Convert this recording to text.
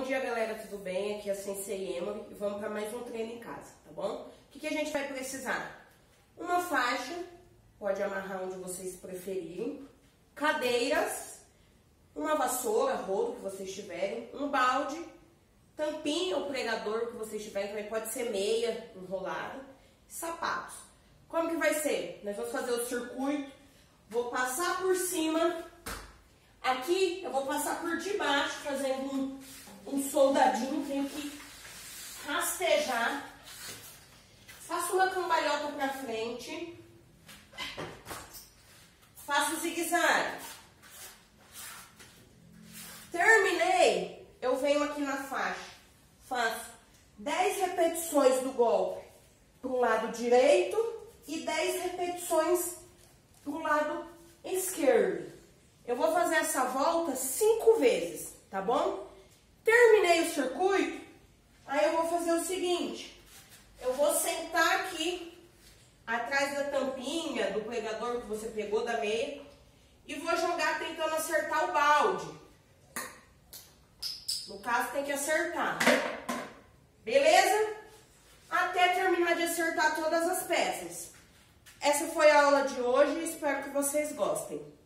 dia, galera, tudo bem? Aqui é a Sensei Emily e vamos para mais um treino em casa, tá bom? O que a gente vai precisar? Uma faixa, pode amarrar onde vocês preferirem, cadeiras, uma vassoura, rodo que vocês tiverem, um balde, tampinha ou pregador que vocês tiverem, também pode ser meia enrolada, sapatos. Como que vai ser? Nós vamos fazer o circuito, vou passar por cima, aqui eu vou passar por debaixo, fazendo um soldadinho, tenho que rastejar, faço uma cambalhota pra frente, faço zigue-zague. Terminei, eu venho aqui na faixa, faço 10 repetições do golpe pro lado direito e 10 repetições pro lado esquerdo. Eu vou fazer essa volta 5 vezes, tá bom? Terminei o circuito, aí eu vou fazer o seguinte, eu vou sentar aqui, atrás da tampinha, do pregador que você pegou da meia, e vou jogar tentando acertar o balde. No caso, tem que acertar. Beleza? Até terminar de acertar todas as peças. Essa foi a aula de hoje e espero que vocês gostem.